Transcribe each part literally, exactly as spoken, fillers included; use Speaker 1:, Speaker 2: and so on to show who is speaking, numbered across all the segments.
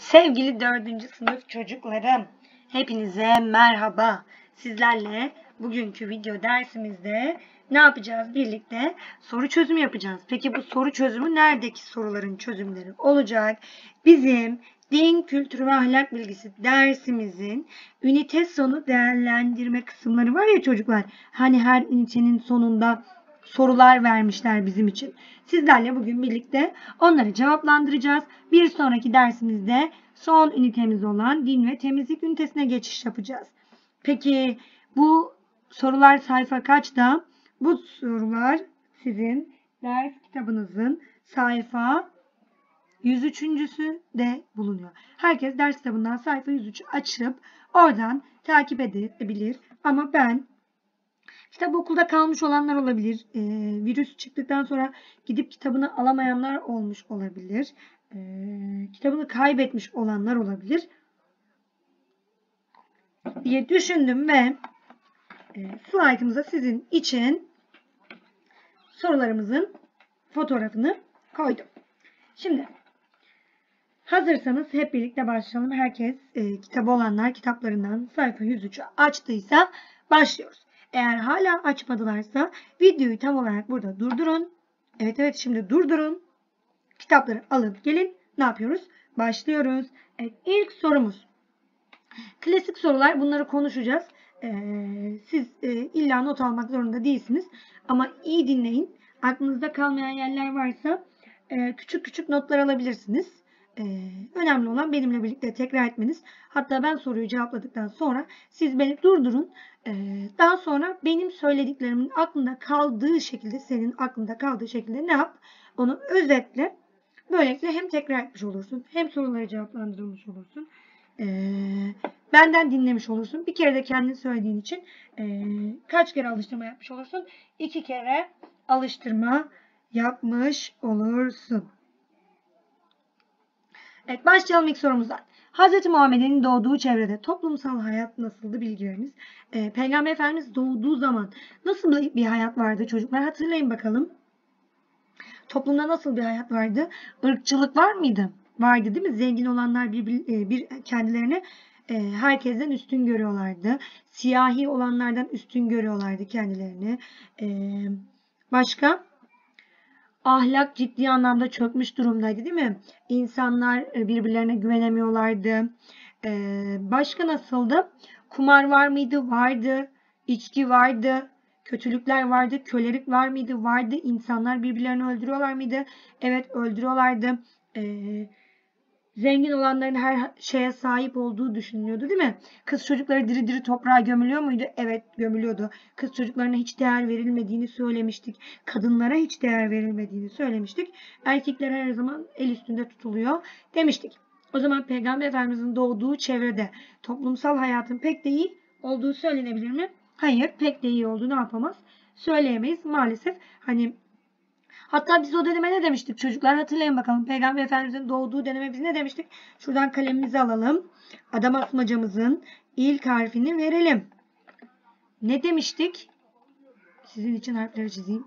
Speaker 1: Sevgili dördüncü sınıf çocuklarım, hepinize merhaba. Sizlerle bugünkü video dersimizde ne yapacağız? Birlikte soru çözümü yapacağız. Peki bu soru çözümü neredeki soruların çözümleri olacak? Bizim din, kültürü ve ahlak bilgisi dersimizin ünite sonu değerlendirme kısımları var ya çocuklar. Hani her ünitenin sonunda sorular vermişler bizim için. Sizlerle bugün birlikte onları cevaplandıracağız. Bir sonraki dersimizde son ünitemiz olan din ve temizlik ünitesine geçiş yapacağız. Peki bu sorular sayfa kaçta? Bu sorular sizin ders kitabınızın sayfa yüz üçüncüsü de bulunuyor. Herkes ders kitabından sayfa yüz üçü açıp oradan takip edebilir. Ama ben kitap okulda kalmış olanlar olabilir. E, virüs çıktıktan sonra gidip kitabını alamayanlar olmuş olabilir. E, kitabını kaybetmiş olanlar olabilir diye düşündüm ve e, slaytımıza sizin için sorularımızın fotoğrafını koydum. Şimdi hazırsanız hep birlikte başlayalım. Herkes e, kitabı olanlar kitaplarından sayfa yüz üçü açtıysa başlıyoruz. Eğer hala açmadılarsa videoyu tam olarak burada durdurun. Evet evet şimdi durdurun. Kitapları alıp gelin. Ne yapıyoruz? Başlıyoruz. Evet, ilk sorumuz. Klasik sorular. Bunları konuşacağız. Ee, siz e, illa not almak zorunda değilsiniz. Ama iyi dinleyin. Aklınızda kalmayan yerler varsa e, küçük küçük notlar alabilirsiniz. Ee, önemli olan benimle birlikte tekrar etmeniz. Hatta ben soruyu cevapladıktan sonra siz beni durdurun. Ee, daha sonra benim söylediklerimin aklında kaldığı şekilde, senin aklında kaldığı şekilde ne yap? Onu özetle. Böylelikle hem tekrar etmiş olursun, hem soruları cevaplandırılmış olursun. Ee, benden dinlemiş olursun. Bir kere de kendin söylediğin için e, kaç kere alıştırma yapmış olursun? İki kere alıştırma yapmış olursun. Evet, başlayalım ilk sorumuzdan. Hz. Muhammed'in doğduğu çevrede toplumsal hayat nasıldı bilgi veriniz. Ee, Peygamber Efendimiz doğduğu zaman nasıl bir hayat vardı çocuklar? Hatırlayın bakalım. Toplumda nasıl bir hayat vardı? Irkçılık var mıydı? Vardı değil mi? Zengin olanlar bir, bir, bir kendilerini e, herkesten üstün görüyorlardı. Siyahi olanlardan üstün görüyorlardı kendilerini. E, başka? Ahlak ciddi anlamda çökmüş durumdaydı değil mi? İnsanlar birbirlerine güvenemiyorlardı. Ee, başka nasıldı? Kumar var mıydı? Vardı. İçki vardı. Kötülükler vardı. Kölelik var mıydı? Vardı. İnsanlar birbirlerini öldürüyorlar mıydı? Evet, öldürüyorlardı. Ee, Zengin olanların her şeye sahip olduğu düşünülüyordu değil mi? Kız çocukları diri diri toprağa gömülüyor muydu? Evet, gömülüyordu. Kız çocuklarına hiç değer verilmediğini söylemiştik. Kadınlara hiç değer verilmediğini söylemiştik. Erkekler her zaman el üstünde tutuluyor demiştik. O zaman Peygamber Efendimizin doğduğu çevrede toplumsal hayatın pek de iyi olduğu söylenebilir mi? Hayır, pek de iyi olduğunu ne yapamaz? Söyleyemeyiz maalesef. Hani hatta biz o döneme ne demiştik çocuklar? Hatırlayın bakalım. Peygamber Efendimizin doğduğu döneme biz ne demiştik? Şuradan kalemimizi alalım. Adam asmacamızın ilk harfini verelim. Ne demiştik? Sizin için harfleri çizeyim.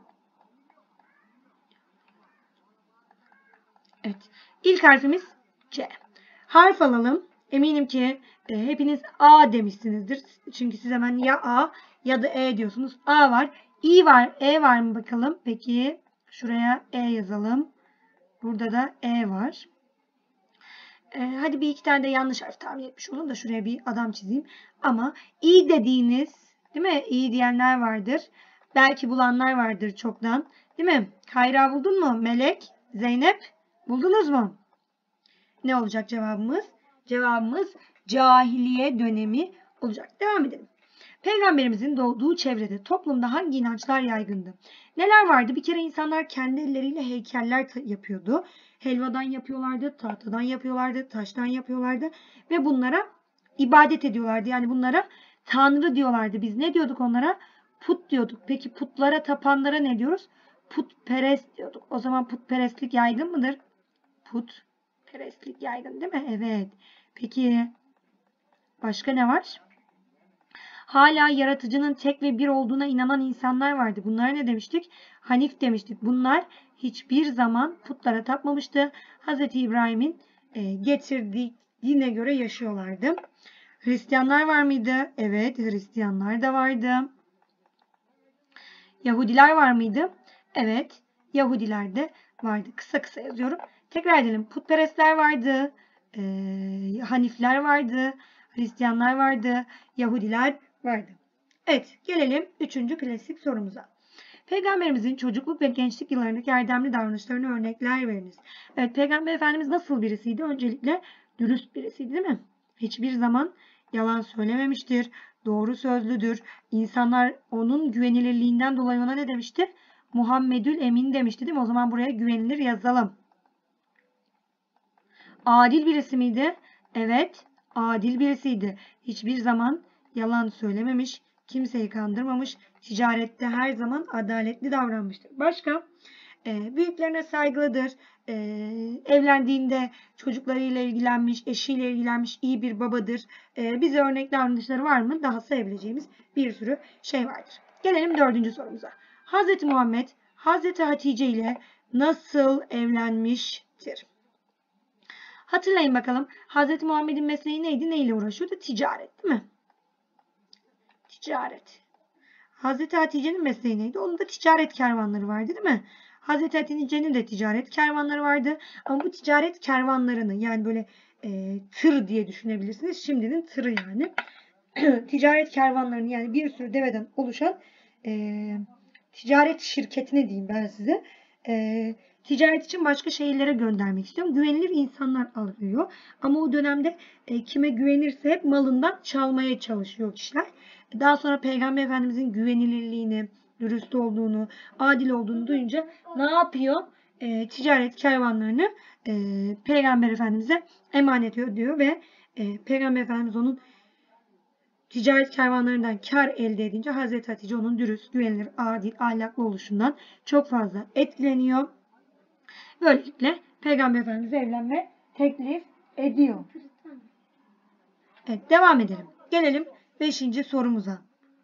Speaker 1: Evet. İlk harfimiz C. Harf alalım. Eminim ki e, hepiniz A demişsinizdir. Çünkü siz hemen ya A ya da E diyorsunuz. A var. İ var. E var mı bakalım? Peki. Şuraya E yazalım. Burada da E var. Ee, hadi bir iki tane de yanlış harf tahmin etmiş olun da şuraya bir adam çizeyim. Ama İ dediğiniz, değil mi? İ diyenler vardır. Belki bulanlar vardır çoktan. Değil mi? Kayra buldun mu? Melek, Zeynep buldunuz mu? Ne olacak cevabımız? Cevabımız cahiliye dönemi olacak. Devam edelim. Peygamberimizin doğduğu çevrede toplumda hangi inançlar yaygındı? Neler vardı? Bir kere insanlar kendi elleriyle heykeller yapıyordu. Helvadan yapıyorlardı, tahtadan yapıyorlardı, taştan yapıyorlardı ve bunlara ibadet ediyorlardı. Yani bunlara tanrı diyorlardı. Biz ne diyorduk onlara? Put diyorduk. Peki putlara tapanlara ne diyoruz? Putperest diyorduk. O zaman putperestlik yaygın mıdır? Putperestlik yaygın değil mi? Evet. Peki başka ne var? Hala yaratıcının tek ve bir olduğuna inanan insanlar vardı. Bunlara ne demiştik? Hanif demiştik. Bunlar hiçbir zaman putlara tapmamıştı. Hz. İbrahim'in getirdiği dine göre yaşıyorlardı. Hristiyanlar var mıydı? Evet, Hristiyanlar da vardı. Yahudiler var mıydı? Evet, Yahudiler de vardı. Kısa kısa yazıyorum. Tekrar edelim. Putperestler vardı. E, Hanifler vardı. Hristiyanlar vardı. Yahudiler vardı. Evet, gelelim üçüncü klasik sorumuza. Peygamberimizin çocukluk ve gençlik yıllarındaki erdemli davranışlarına örnekler veriniz. Evet, Peygamber Efendimiz nasıl birisiydi? Öncelikle dürüst birisiydi, değil mi? Hiçbir zaman yalan söylememiştir. Doğru sözlüdür. İnsanlar onun güvenilirliğinden dolayı ona ne demişti? Muhammedül Emin demişti, değil mi? O zaman buraya güvenilir yazalım. Adil birisi miydi? Evet, adil birisiydi. Hiçbir zaman yalan söylememiş, kimseyi kandırmamış, ticarette her zaman adaletli davranmıştır. Başka? Ee, büyüklerine saygılıdır. Ee, evlendiğinde çocuklarıyla ilgilenmiş, eşiyle ilgilenmiş iyi bir babadır. Ee, bize örnek davranışları var mı? Daha sayabileceğimiz bir sürü şey vardır. Gelelim dördüncü sorumuza. Hazreti Muhammed, Hazreti Hatice ile nasıl evlenmiştir? Hatırlayın bakalım. Hazreti Muhammed'in mesleği neydi? Neyle uğraşıyordu? Ticaret, değil mi? Ticaret. Hazreti Hatice'nin mesleği neydi? Onun da ticaret kervanları vardı, değil mi? Hazreti Hatice'nin de ticaret kervanları vardı. Ama bu ticaret kervanlarını, yani böyle e, tır diye düşünebilirsiniz. Şimdinin tırı yani. Ticaret kervanlarını, yani bir sürü deveden oluşan e, ticaret şirketine diyeyim ben size. E, ticaret için başka şehirlere göndermek istiyorum. Güvenilir insanlar alıyor. Ama o dönemde e, kime güvenirse hep malından çalmaya çalışıyor kişiler. Daha sonra Peygamber Efendimizin güvenilirliğini, dürüst olduğunu, adil olduğunu duyunca ne yapıyor? E, ticaret kervanlarını e, Peygamber Efendimiz'e emanet ediyor ve e, Peygamber Efendimiz onun ticaret kervanlarından kar elde edince Hazreti Hatice onun dürüst, güvenilir, adil, ahlaklı oluşundan çok fazla etkileniyor. Böylelikle Peygamber Efendimiz'e evlenme teklif ediyor. Evet, devam edelim. Gelelim beşinci sorumuza.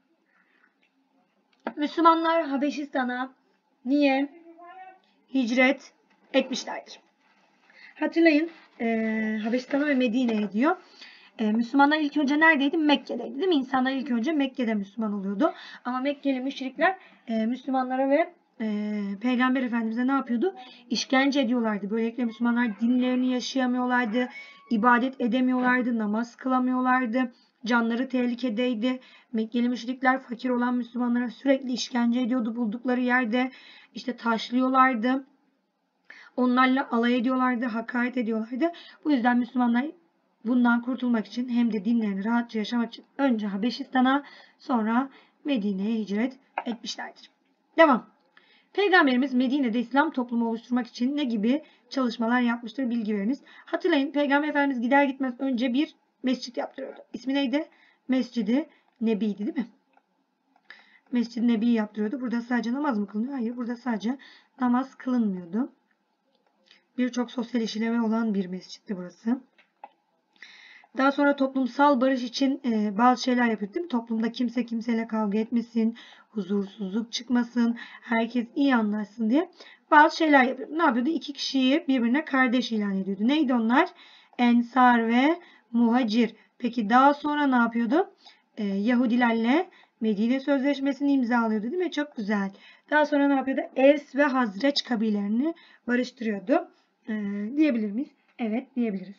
Speaker 1: Müslümanlar Habeşistan'a niye hicret etmişlerdir? Hatırlayın, e, Habeşistan'a ve Medine'ye diyor. E, Müslümanlar ilk önce neredeydi? Mekke'deydi, değil mi? İnsanlar ilk önce Mekke'de Müslüman oluyordu. Ama Mekkeli müşrikler e, Müslümanlara ve e, Peygamber Efendimiz'e ne yapıyordu? İşkence ediyorlardı. Böylelikle Müslümanlar dinlerini yaşayamıyorlardı, ibadet edemiyorlardı, namaz kılamıyorlardı. Canları tehlikedeydi. Mekkeli müşrikler fakir olan Müslümanlara sürekli işkence ediyordu buldukları yerde. İşte taşlıyorlardı. Onlarla alay ediyorlardı, hakaret ediyorlardı. Bu yüzden Müslümanlar bundan kurtulmak için hem de dinlerini rahatça yaşamak için önce Habeşistan'a sonra Medine'ye hicret etmişlerdir. Devam. Peygamberimiz Medine'de İslam toplumu oluşturmak için ne gibi çalışmalar yapmıştır, bilgi veriniz. Hatırlayın, Peygamber Efendimiz gider gitmez önce bir mescit yaptırıyordu. İsmi neydi? Mescid-i Nebi'ydi, değil mi? Mescid-i Nebi yaptırıyordu. Burada sadece namaz mı kılınıyor? Hayır, burada sadece namaz kılınmıyordu. Birçok sosyal işlevi olan bir mescitti burası. Daha sonra toplumsal barış için e, bazı şeyler yapıyor, değil mi? Toplumda kimse kimseyle kavga etmesin, huzursuzluk çıkmasın, herkes iyi anlaşsın diye bazı şeyler yapıyor. Ne yapıyordu? İki kişiyi birbirine kardeş ilan ediyordu. Neydi onlar? Ensar ve Muhacir. Peki daha sonra ne yapıyordu? E, Yahudilerle Medine Sözleşmesi'ni imzalıyordu, değil mi? Çok güzel. Daha sonra ne yapıyordu? Evs ve Hazreç kabilelerini barıştırıyordu. E, diyebilir miyiz? Evet, diyebiliriz.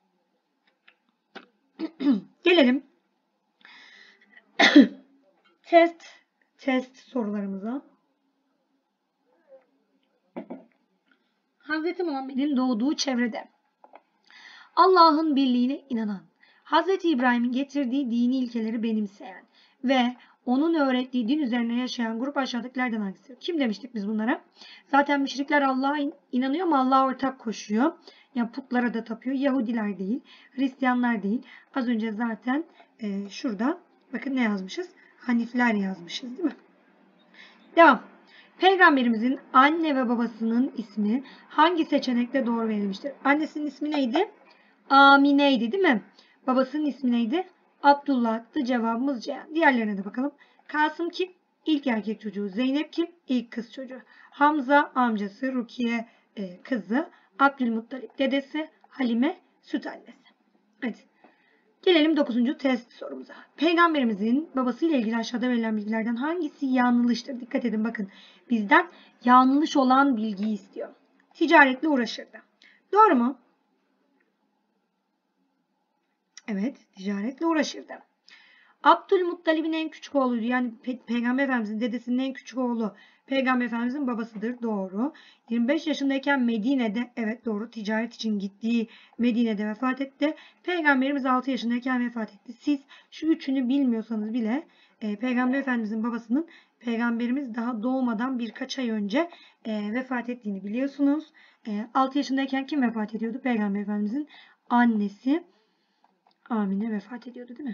Speaker 1: Gelelim test test sorularımıza. Hazreti Muhammed'in doğduğu çevrede Allah'ın birliğine inanan, Hazreti İbrahim'in getirdiği dini ilkeleri benimseyen ve onun öğrettiği din üzerine yaşayan grup aşağıdakilerden hangisi? Kim demiştik biz bunlara? Zaten müşrikler Allah'a inanıyor ama Allah'a ortak koşuyor. Yani putlara da tapıyor. Yahudiler değil, Hristiyanlar değil. Az önce zaten e, şurada bakın ne yazmışız? Hanifler yazmışız, değil mi? Devam. Peygamberimizin anne ve babasının ismi hangi seçenekte doğru verilmiştir? Annesinin ismi neydi? Amine'ydi, değil mi? Babasının ismi neydi? Abdullah'tı. Cevabımız C. Diğerlerine de bakalım. Kasım kim? İlk erkek çocuğu. Zeynep kim? İlk kız çocuğu. Hamza amcası. Rukiye e, kızı. Abdülmuttalip dedesi. Halime süt annesi. Evet. Gelelim dokuzuncu test sorumuza. Peygamberimizin babasıyla ilgili aşağıda verilen bilgilerden hangisi yanlıştır? Dikkat edin bakın. Bizden yanlış olan bilgiyi istiyor. Ticaretle uğraşırdı. Doğru mu? Evet, ticaretle uğraşırdı. Abdülmuttalib'in en küçük oğluydu. Yani Pe Peygamber Efendimizin dedesinin en küçük oğlu Peygamber Efendimizin babasıdır. Doğru. yirmi beş yaşındayken Medine'de, evet doğru, ticaret için gittiği Medine'de vefat etti. Peygamberimiz altı yaşındayken vefat etti. Siz şu üçünü bilmiyorsanız bile e, Peygamber Efendimizin babasının Peygamberimiz daha doğmadan birkaç ay önce e, vefat ettiğini biliyorsunuz. E, altı yaşındayken kim vefat ediyordu? Peygamber Efendimizin annesi Amine vefat ediyordu değil mi?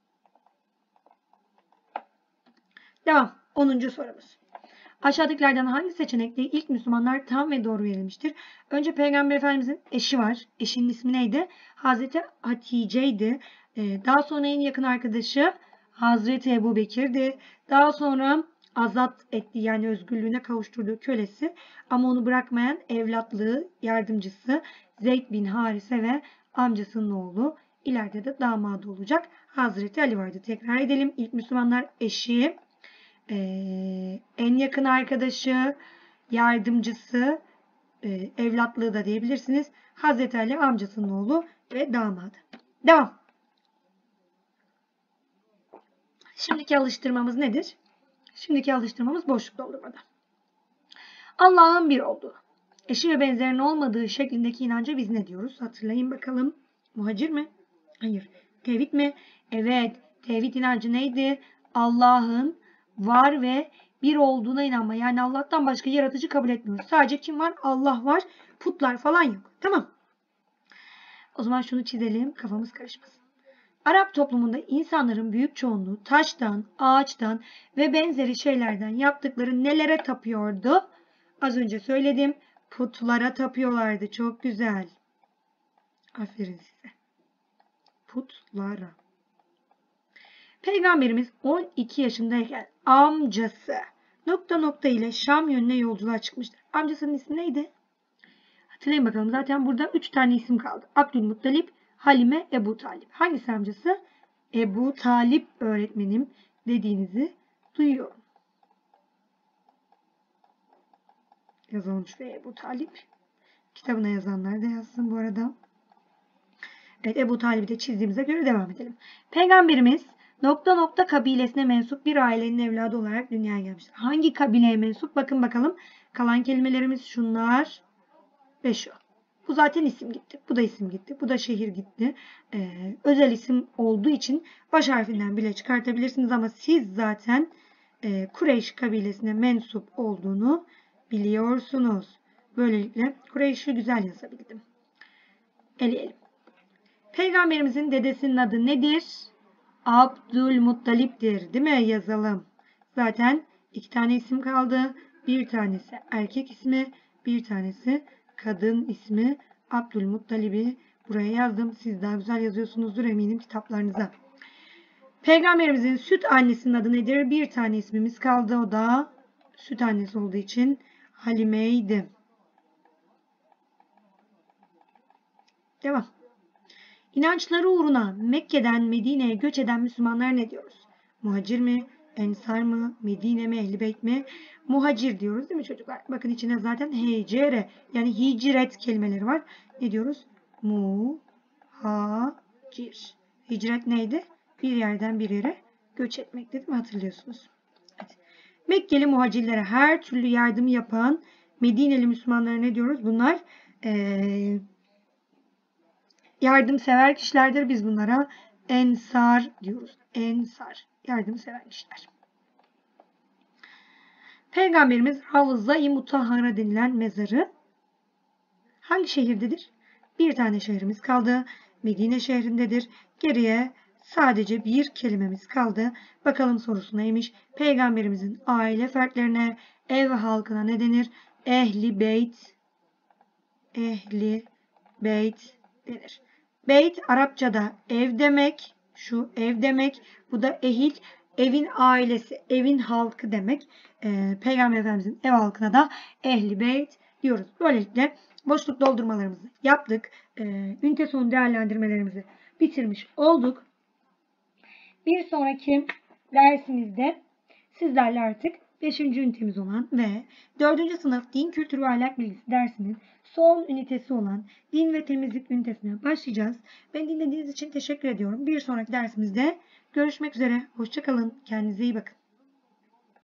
Speaker 1: Devam. onuncu sorumuz. Aşağıdakilerden hangi seçenekte ilk Müslümanlar tam ve doğru verilmiştir? Önce Peygamber Efendimizin eşi var. Eşinin ismi neydi? Hazreti Hatice'ydi. Ee, daha sonra en yakın arkadaşı Hazreti Ebu Bekir'di. Daha sonra azat ettiği yani özgürlüğüne kavuşturduğu kölesi ama onu bırakmayan evlatlığı, yardımcısı Zeyd bin Harise ve amcasının oğlu, ileride de damadı olacak Hazreti Ali vardı. Tekrar edelim. İlk Müslümanlar eşi, Ee, en yakın arkadaşı, yardımcısı, e, evlatlığı da diyebilirsiniz. Hazreti Ali amcasının oğlu ve damadı. Devam. Şimdiki alıştırmamız nedir? Şimdiki alıştırmamız boşluk doldurmada. Allah'ın bir olduğu, eşi ve benzerinin olmadığı şeklindeki inanca biz ne diyoruz? Hatırlayın bakalım. Muhacir mi? Hayır. Tevhid mi? Evet. Tevhid inancı neydi? Allah'ın var ve bir olduğuna inanma. Yani Allah'tan başka yaratıcı kabul etmiyoruz. Sadece kim var? Allah var. Putlar falan yok. Tamam. O zaman şunu çizelim. Kafamız karışmasın. Arap toplumunda insanların büyük çoğunluğu taştan, ağaçtan ve benzeri şeylerden yaptıkları nelere tapıyordu? Az önce söyledim. Putlara tapıyorlardı. Çok güzel. Aferin size. Putlara. Peygamberimiz on iki yaşındayken amcası nokta nokta ile Şam yönüne yolculuğa çıkmıştır. Amcasının ismi neydi? Hatırlayın bakalım. Zaten burada üç tane isim kaldı. Abdülmuttalip, Halime, Ebu Talip. Hangisi amcası? Ebu Talip öğretmenim dediğinizi duyuyorum. Yazalım şuraya Ebu Talip. Kitabına yazanlar da yazsın bu arada. Evet, Ebu Talip'i de çizdiğimize göre devam edelim. Peygamberimiz nokta nokta kabilesine mensup bir ailenin evladı olarak dünyaya gelmiştir. Hangi kabileye mensup? Bakın bakalım. Kalan kelimelerimiz şunlar ve şu. Bu zaten isim gitti. Bu da isim gitti. Bu da şehir gitti. Ee, özel isim olduğu için baş harfinden bile çıkartabilirsiniz ama siz zaten e, Kureyş kabilesine mensup olduğunu biliyorsunuz. Böylelikle Kureyş'i güzel yazabildim. Eleyelim. Peygamberimizin dedesinin adı nedir? Abdülmuttalip'tir. Değil mi? Yazalım. Zaten iki tane isim kaldı. Bir tanesi erkek ismi, bir tanesi kadın ismi. Abdülmuttalib'i buraya yazdım. Siz daha güzel yazıyorsunuzdur eminim kitaplarınıza. Peygamberimizin süt annesinin adı nedir? Bir tane ismimiz kaldı. O da süt annesi olduğu için Halime'ydi. Devam. İnançları uğruna Mekke'den Medine'ye göç eden Müslümanlar ne diyoruz? Muhacir mi? Ensar mı? Medine mi? Ehl-i Beyt mi? Muhacir diyoruz değil mi çocuklar? Bakın içine zaten hecere yani hicret kelimeleri var. Ne diyoruz? Muhacir. Hicret neydi? Bir yerden bir yere göç etmek değil mi? Hatırlıyorsunuz. Evet. Mekkeli muhacirlere her türlü yardım yapan Medineli Müslümanlara ne diyoruz? Bunlar ee, yardımsever kişilerdir. Biz bunlara ensar diyoruz. Ensar. Yardımsever kişiler. Peygamberimiz Ravza-i Mutahhara denilen mezarı hangi şehirdedir? Bir tane şehrimiz kaldı. Medine şehrindedir. Geriye sadece bir kelimemiz kaldı. Bakalım sorusu neymiş? Peygamberimizin aile fertlerine, ev halkına ne denir? Ehli beyt. Ehli beyt denir. Beyt Arapçada ev demek. Şu ev demek. Bu da ehil. Evin ailesi, evin halkı demek. Ee, Peygamber Efendimizin ev halkına da ehli beyt diyoruz. Böylelikle boşluk doldurmalarımızı yaptık. Ee, ünite sonu değerlendirmelerimizi bitirmiş olduk. Bir sonraki dersimizde sizlerle artık beşinci ünitemiz olan ve dördüncü sınıf din kültürü ve ahlak bilgisi dersinin son ünitesi olan din ve temizlik ünitesine başlayacağız. Beni dinlediğiniz için teşekkür ediyorum. Bir sonraki dersimizde görüşmek üzere. Hoşça kalın. Kendinize iyi bakın.